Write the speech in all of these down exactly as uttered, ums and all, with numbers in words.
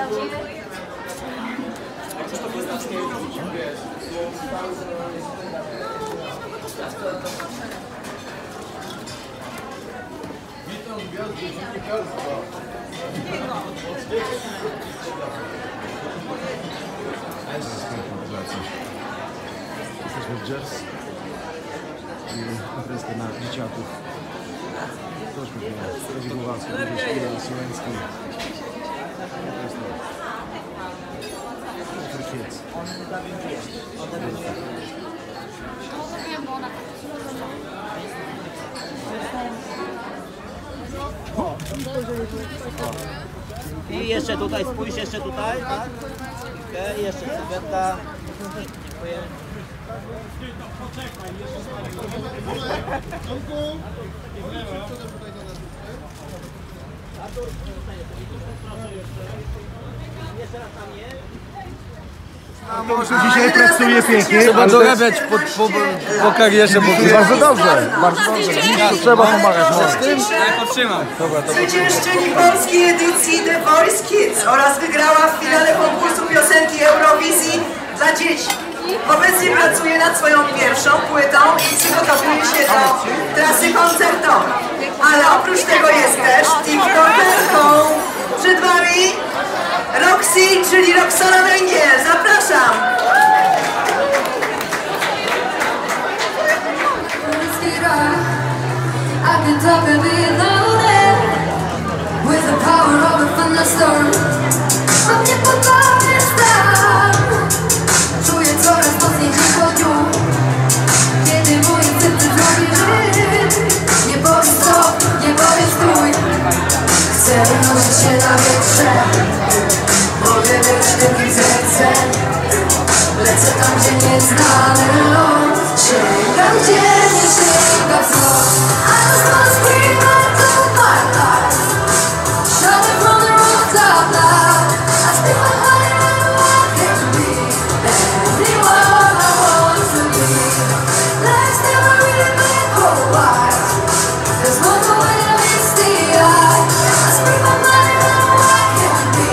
Jesteśmy w Jazz i imprezkę na dzieciaków. Też pewnie Freddy Głowacki, Szkila, Słoweński. For kids. I jeszcze tutaj, spójrz jeszcze tutaj, tak? Okej, okay, jeszcze Sylwetka. Dziękuję. Jeszcze raz tam jest. Dzisiaj pracuje pięknie. Trzeba dorabiać po, po, po karierze, bo bardzo dobrze, bardzo dobrze. Trzeba pomagać. Ja potrzymam. Dobra, to Zwyciężczyni polskiej edycji The Voice Kids oraz wygrała w finale konkursu piosenki Eurowizji dla dzieci. Obecnie pracuje nad swoją pierwszą płytą i przygotowuje się do trasy koncertowej. Ale oprócz tego jest też TikTokerką. Przed Wami Roxy, czyli Roxana Węgiel. Zapraszam! Czuję coraz mocniej dzień po dniu, kiedy mój serce zrobi rytm. Nie powiedz stop, nie powiedz stój. Chcę unosić się na wietrze. Mogę być tym, kim zechcę. Lecę tam, gdzie nieznany ląd. Sięgam dzień, nie sięgam wzrok. I just wanna scream out of my life. Shout it from the rooftop loud. I speak my heart and I know I can be anyone I want to be. Life's never really been for a while. There's one more way to miss the eye. I speak my mind and I know I can be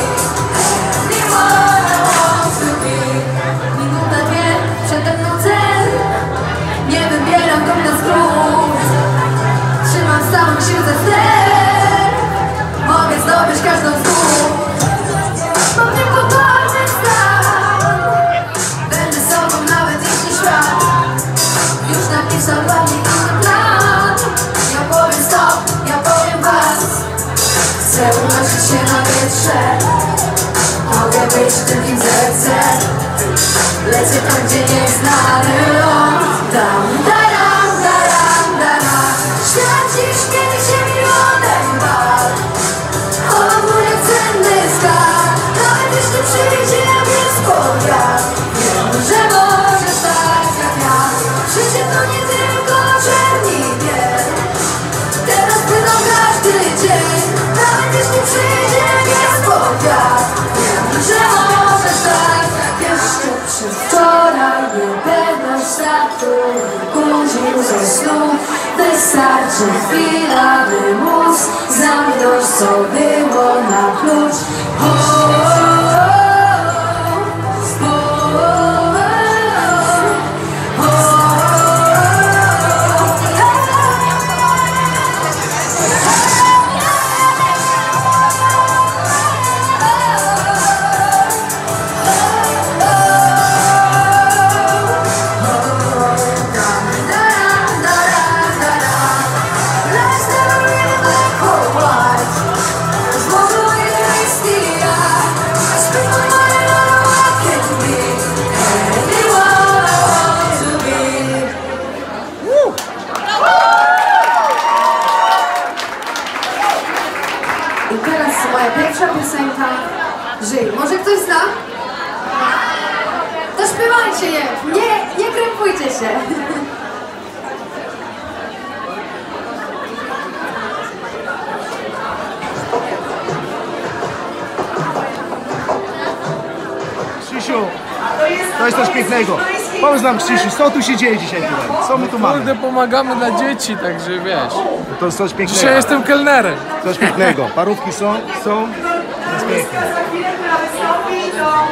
anyone I want to be. Minuta, dwie, przede mną cel. Nie wybieram go na skrót. Trzymam z całą siłę za ster. Mogę zdobyć każdą z gór. Mam niepokorny stan. Będę sobą nawet jeśli świat już napisał dla mnie inny plan. Ja powiem stop, ja powiem was. Chcę unosić się na wietrze. Mogę być tym, kim zechcę. Lecę tam, gdzie nieznany ląd. Tam, daram, daram, daram. Świat dziś mieni się milionem bal. Chowam mój jak cenny skarb. Nawet jeśli przyjdzie niespodzian. Wiem, że możesz tak jak ja. Życie to nie tylko czerni biel. Teraz pytam każdy dzień. Nawet jeśli przyjdzie niespodzian. Wiem, że możesz tak jak ja. Jeszcze przedwczoraj niepewność startu budził ze snu. Wystarczy chwila, by móc zamknąć, co było na klucz. O, o, o, o, I teraz moja pierwsza piosenka Żyj. Może ktoś zna? To śpiewajcie je! Nie, nie krępujcie się! Krzysiu, to jest coś pięknego. Powiedz nam, Krzysiu, co tu się dzieje dzisiaj tutaj? Co my tu mamy? kurde, pomagamy dla dzieci, także wiesz. To jest coś pięknego. Dzisiaj jestem kelnerem. Coś pięknego. Parówki są, są. jest pięknie. Za chwilę, która wystąpi, to...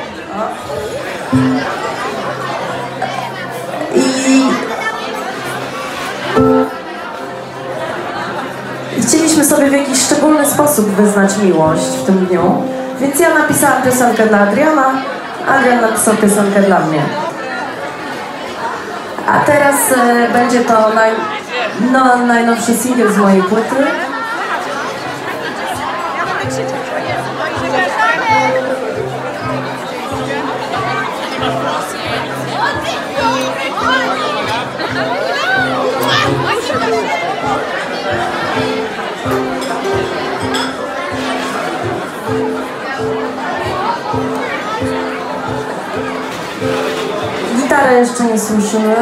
I... Chcieliśmy sobie w jakiś szczególny sposób wyznać miłość w tym dniu, więc ja napisałam piosenkę dla Adriana, Adrian napisał piosenkę dla mnie. A teraz e, będzie to naj, no, najnowszy singiel z mojej płyty. Gitarę jeszcze nie słyszymy.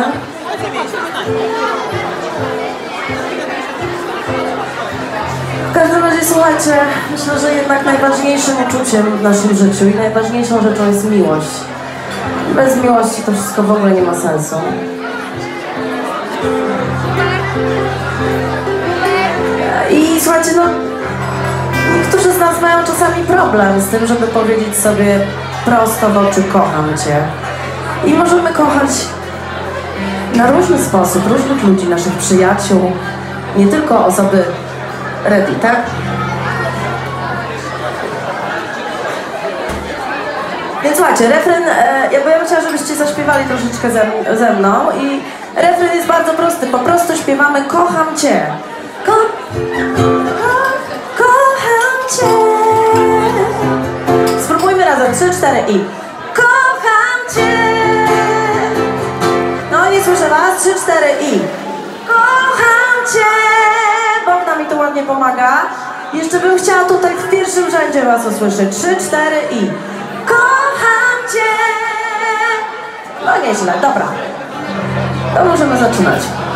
W każdym razie słuchajcie, myślę, że jednak najważniejszym uczuciem w naszym życiu i najważniejszą rzeczą jest miłość. Bez miłości to wszystko w ogóle nie ma sensu. I słuchajcie, no niektórzy z nas mają czasami problem z tym, żeby powiedzieć sobie prosto w oczy kocham cię. I możemy kochać na różny sposób, różnych ludzi, naszych przyjaciół, nie tylko osoby ready, tak? Więc słuchajcie, refren, e, ja, bo ja bym chciała, żebyście zaśpiewali troszeczkę ze, ze mną i refren jest bardzo prosty, po prostu śpiewamy kocham cię. Ko ko kocham cię. Spróbujmy razem, trzy, cztery i kocham cię. No nie słyszę was, trzy, cztery i kocham cię. Bogdan mi to ładnie pomaga. Jeszcze bym chciała tutaj w pierwszym rzędzie was usłyszeć, trzy, cztery i kocham cię. No nieźle, dobra. To możemy zaczynać.